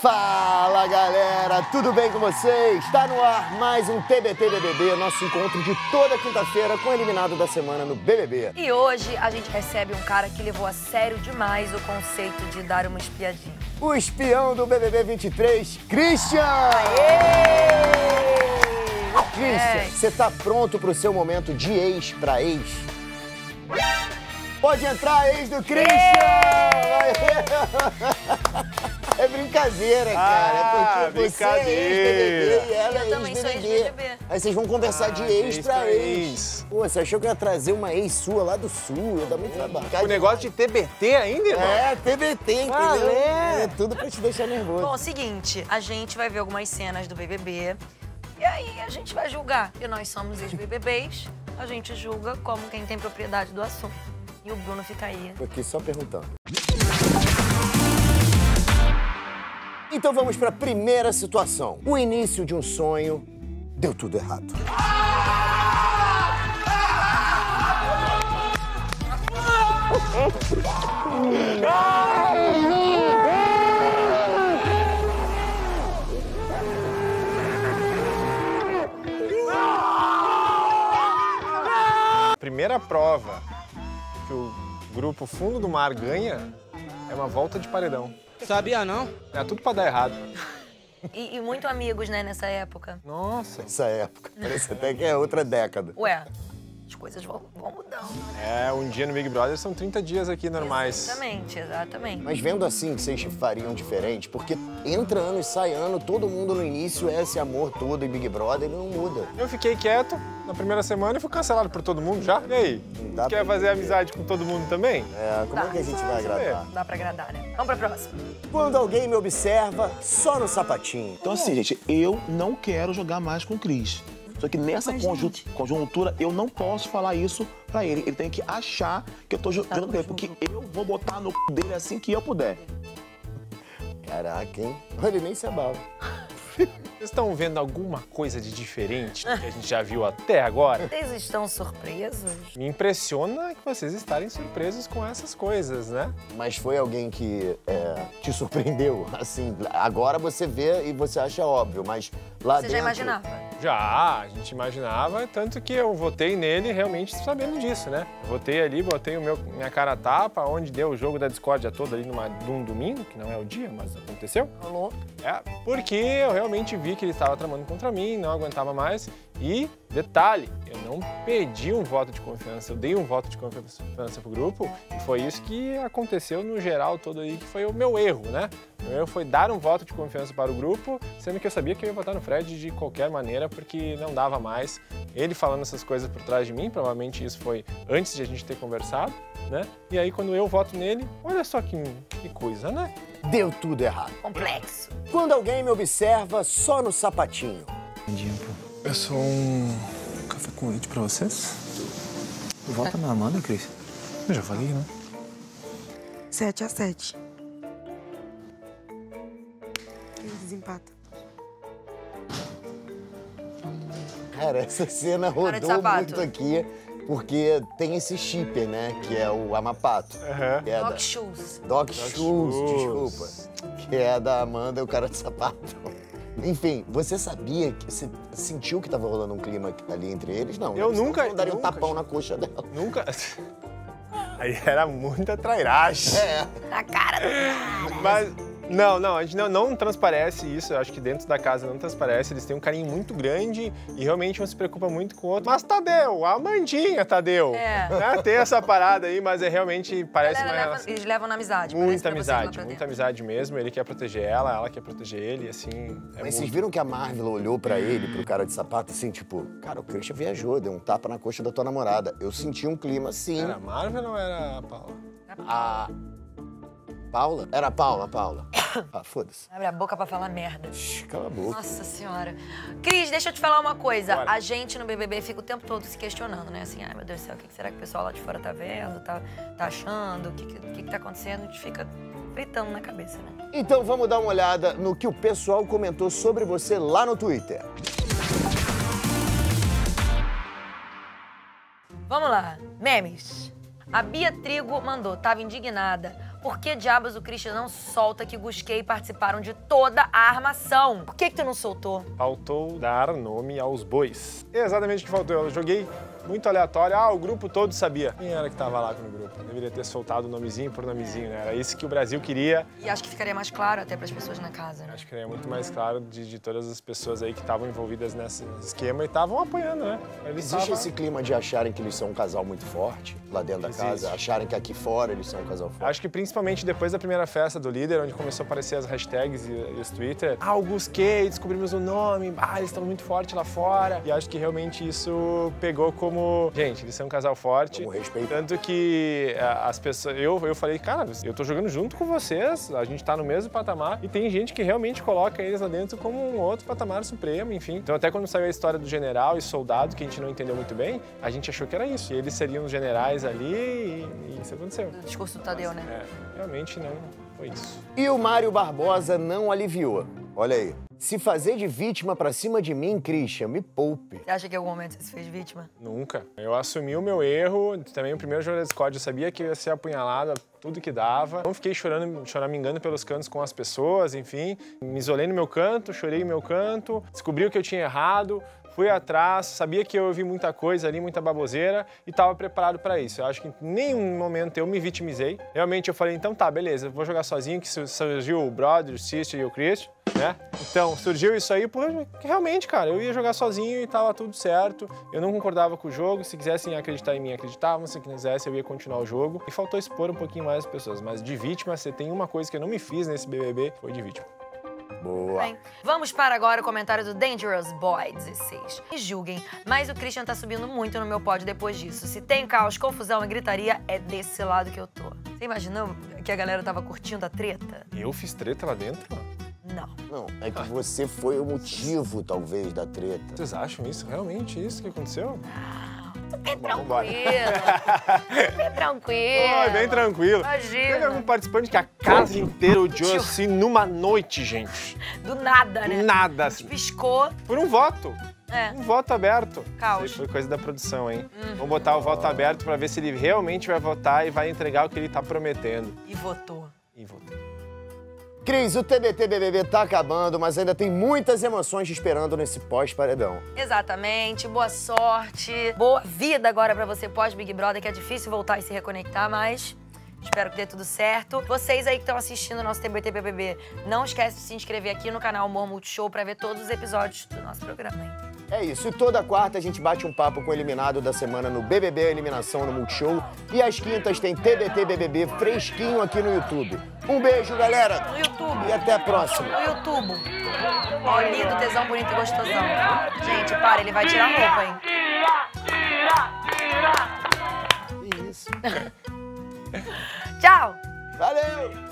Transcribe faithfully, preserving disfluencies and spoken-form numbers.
Fala galera, tudo bem com vocês? Está no ar mais um T B T B B B, nosso encontro de toda quinta-feira com o eliminado da semana no B B B. E hoje a gente recebe um cara que levou a sério demais o conceito de dar uma espiadinha. O espião do B B B vinte e três, Christian! Aê! Christian, você tá pronto pro seu momento de ex pra ex? Pode entrar, ex do Christian! É brincadeira, cara. Ah, é porque você brincadeira. é ex-B B B e ela Eu é também sou ex-B B B. ex-B B B. Aí vocês vão conversar Ah, de de ex ex pra pra ex. ex. Pô, você achou que eu ia trazer uma ex sua lá do sul? Ia dar muito trabalho. O negócio de T B T ainda, irmão? É, T B T, entendeu? Valeu. É tudo pra te deixar nervoso. Bom, seguinte, a gente vai ver algumas cenas do B B B e aí a gente vai julgar. E nós somos ex-B B Bs, a gente julga como quem tem propriedade do assunto. E o Bruno fica aí. Tô aqui só perguntando. Então vamos para a primeira situação. O início de um sonho deu tudo errado. Primeira prova que o grupo Fundo do Mar ganha é uma volta de paredão. Sabia não? É tudo pra dar errado. E, e muito amigos, né, nessa época. Nossa. Essa época, parece até que é outra década. Ué, as coisas vão, vão mudando, né? É, um dia no Big Brother são trinta dias aqui normais. Exatamente, exatamente. Mas vendo assim que vocês fariam diferente, porque entra ano e sai ano, todo mundo no início é esse amor todo e Big Brother, ele não muda. Eu fiquei quieto na primeira semana e fui cancelado por todo mundo já. E aí? Dá Quer pra- fazer amizade com todo mundo também? É, como é que a gente vai agradar? Dá pra agradar, né? Vamos pra próxima. Quando alguém me observa só no sapatinho. Então assim, gente, eu não quero jogar mais com o Cris. Só que nessa conju- conjuntura, eu não posso falar isso pra ele. Ele tem que achar que eu tô jo- jogando com ele, porque eu vou botar no c... dele assim que eu puder. Caraca, hein? Ele nem se abala. Vocês estão vendo alguma coisa de diferente do que a gente já viu até agora? Vocês estão surpresos? Me impressiona que vocês estarem surpresos com essas coisas, né? Mas foi alguém que é, te surpreendeu? Assim, agora você vê e você acha óbvio, mas lá Você dentro... já imaginava? Já, a gente imaginava, tanto que eu votei nele realmente sabendo disso, né? Eu votei ali, botei o meu, minha cara a tapa, onde deu o jogo da discórdia toda ali numa, num domingo, que não é o dia, mas aconteceu. Rolou? É, porque eu realmente vi que ele estava tramando contra mim, não aguentava mais. E, detalhe, eu não pedi um voto de confiança, eu dei um voto de confiança pro grupo e foi isso que aconteceu no geral todo aí, que foi o meu erro, né? O meu erro foi dar um voto de confiança para o grupo, sendo que eu sabia que eu ia votar no Fred de qualquer maneira, porque não dava mais. Ele falando essas coisas por trás de mim, provavelmente isso foi antes de a gente ter conversado, né? E aí, quando eu voto nele, olha só que, que coisa, né? Deu tudo errado. Complexo. Quando alguém me observa só no sapatinho. Eu sou um café com leite pra vocês? Volta na Amanda, Cris. Eu já falei, né? Sete a sete. Quem desempata? Cara, essa cena Cara de rodou sapato. muito aqui, porque tem esse shipper, né? Que é o Amapato. Uhum. Que é Dog da... shoes. Dog Shoes, Shoes. desculpa. Que é da Amanda e o cara de sapato. Enfim, você sabia, que você sentiu que tava rolando um clima ali entre eles? Não, Eu né? Senão nunca- Não daria um nunca tapão achei. na coxa dela. Nunca... Aí era muita trairagem. É. Na cara do cara. Mas, não, não, a gente não, não transparece isso, eu acho que dentro da casa não transparece, eles têm um carinho muito grande e realmente um se preocupa muito com o outro. Mas Tadeu, a Amandinha, Tadeu, É. né? Tem essa parada aí, mas é realmente, parece Galera uma leva- relação... eles levam na amizade. parece Muita pra vocês lá amizade, pra muita dentro. amizade mesmo, ele quer proteger ela, ela quer proteger ele, assim... É Mas vocês muito... viram que a Marvel olhou pra ele, pro cara de sapato, assim, tipo, cara, o Christian viajou, deu um tapa na coxa da tua namorada. Eu senti um clima, sim. Era a Marvel ou era a Paula? A Paula? Era a Paula, a Paula. Ah, foda-se. Abre a boca pra falar merda. Shhh, Cala a boca. Nossa senhora. Cris, deixa eu te falar uma coisa. Bora. A gente no B B B fica o tempo todo se questionando, né? Assim, ai meu Deus do céu, o que será que o pessoal lá de fora tá vendo, tá, tá achando, o que, que, que que tá acontecendo? A gente fica fritando na cabeça, né? Então vamos dar uma olhada no que o pessoal comentou sobre você lá no Twitter. Vamos lá. Memes. A Bia Trigo mandou, tava indignada Por que diabos o Christian não solta que Gusquet participaram de toda a armação? Por que que tu não soltou? Faltou dar nome aos bois. É exatamente o que faltou. Eu joguei muito aleatório. Ah, o grupo todo sabia. Quem era que tava lá no grupo? Deveria ter soltado nomezinho por nomezinho, né? Era isso que o Brasil queria. E acho que ficaria mais claro até para as pessoas na casa, né? Acho que ficaria muito mais claro de, de todas as pessoas aí que estavam envolvidas nesse esquema e estavam apoiando, né? Eles Existe tavam... esse clima de acharem que eles são um casal muito forte lá dentro da Existe. casa, acharem que aqui fora eles são um casal forte? Acho que principalmente depois da primeira festa do líder, onde começou a aparecer as hashtags e, e os Twitter. Ah, o Gusquet, descobrimos o nome, ah, eles estão muito fortes lá fora. E acho que realmente isso pegou como... Gente, eles são um casal forte. Como respeito. Tanto que as pessoas... Eu, eu falei, cara, eu tô jogando junto com vocês, a gente tá no mesmo patamar. E tem gente que realmente coloca eles lá dentro como um outro patamar supremo, enfim. Então até quando saiu a história do general e soldado, que a gente não entendeu muito bem, a gente achou que era isso. E eles seriam os generais ali e, e isso aconteceu. O discurso do Tadeu, né? É, realmente não foi isso. E o Mário Barbosa não aliviou. Olha aí. Se fazer de vítima pra cima de mim, Christian, me poupe. Você acha que em algum momento você se fez vítima? Nunca. Eu assumi o meu erro. Também o primeiro jogo da Discord eu sabia que eu ia ser apunhalada tudo que dava. Não fiquei chorando, choramingando pelos cantos com as pessoas, enfim. Me isolei no meu canto, chorei no meu canto, descobri o que eu tinha errado. Fui atrás, sabia que eu ouvi muita coisa ali, muita baboseira e estava preparado para isso. Eu acho que em nenhum momento eu me vitimizei. Realmente eu falei, então tá, beleza, vou jogar sozinho, que surgiu o brother, o sister e o Christian, né? Então, surgiu isso aí, porque realmente, cara, eu ia jogar sozinho e tava tudo certo. Eu não concordava com o jogo, se quisessem acreditar em mim, acreditavam, se quisessem eu ia continuar o jogo. E faltou expor um pouquinho mais as pessoas, mas de vítima, você tem uma coisa que eu não me fiz nesse B B B, foi de vítima. Boa. Bem, vamos para agora o comentário do Dangerous Boy dezesseis. Me julguem, mas o Christian tá subindo muito no meu pódio depois disso. Se tem caos, confusão e gritaria, é desse lado que eu tô. Você imaginou que a galera tava curtindo a treta? Eu fiz treta lá dentro? Não. Não, é que você foi o motivo, talvez, da treta. Vocês acham isso? Realmente isso que aconteceu? Super Vamos embora. tranquilo. Super tranquilo. Foi bem tranquilo. Imagina. Teve algum participante que a casa inteira odiou assim numa noite, gente. Do nada, né? Nada. Assim. Piscou. Por um voto. É. Um voto aberto. Caos. Isso aí foi coisa da produção, hein? Uhum. Vamos botar o voto aberto pra ver se ele realmente vai votar e vai entregar o que ele tá prometendo. E votou. E votou. Cris, o T B T B B B tá acabando, mas ainda tem muitas emoções te esperando nesse pós-paredão. Exatamente, boa sorte, boa vida agora pra você pós-Big Brother, que é difícil voltar e se reconectar, mas espero que dê tudo certo. Vocês aí que estão assistindo o nosso T B T B B B, não esquece de se inscrever aqui no canal Humor Multishow pra ver todos os episódios do nosso programa, hein? É isso, e toda quarta a gente bate um papo com o eliminado da semana no B B B Eliminação no Multishow. E às quintas tem T B T B B B fresquinho aqui no YouTube. Um beijo, galera! No YouTube. E até a próxima. No YouTube. Ó, lindo, tesão, bonito e gostosão. Gente, para, ele vai tirar a roupa, hein? Isso. Tchau! Valeu!